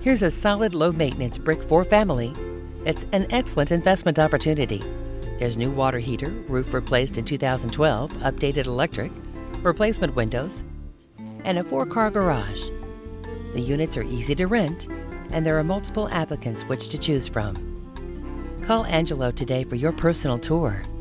Here's a solid, low-maintenance brick 4-family. It's an excellent investment opportunity. There's new water heater, roof replaced in 2012, updated electric, replacement windows, and a 4-car garage. The units are easy to rent, and there are multiple applicants which to choose from. Call Angelo today for your personal tour.